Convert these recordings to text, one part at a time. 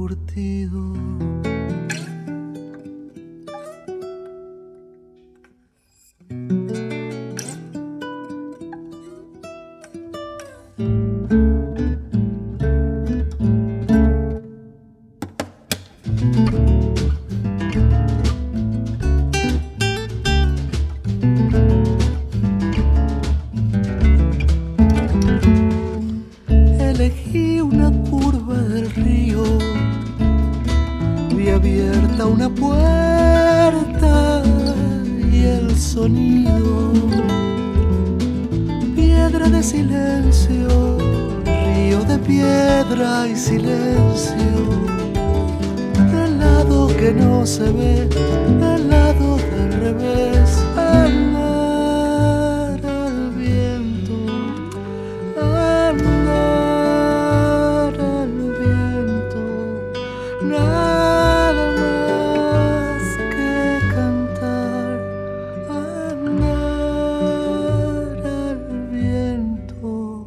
curtido. Elegí una curva del río, vi abierta una puerta y el sonido, piedra de silencio, río de piedra y silencio, del lado que no se ve, del lado del revés, andar al viento, andar al viento, nada más que cantar, andar al viento.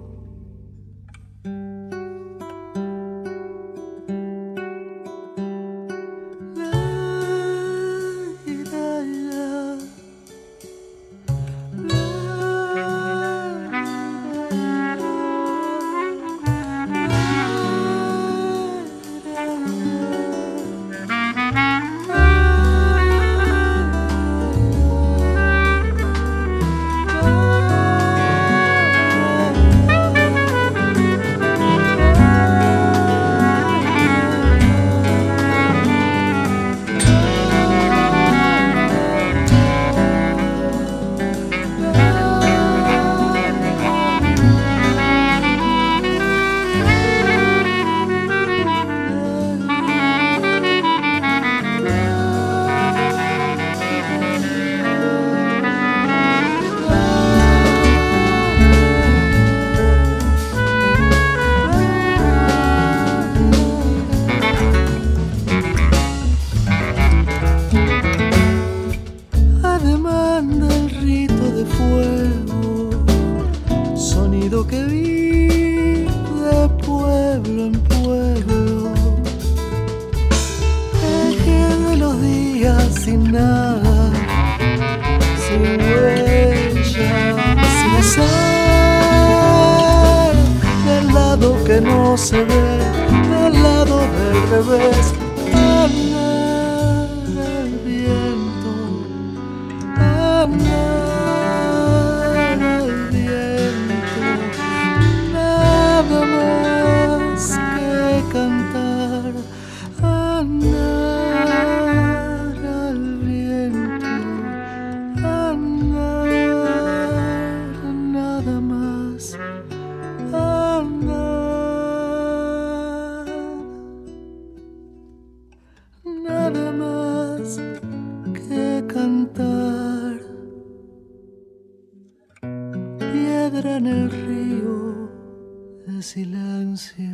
Demanda el rito de fuego, sonido que vi de pueblo en pueblo, eje de los días sin nada, sin huella, sin azar, del lado que no se ve, del lado del revés, andar al viento. Andar al viento, nada más que cantar, andar al viento, andar, nada más, andar, nada más que cantar. Piedra en el río de silencio.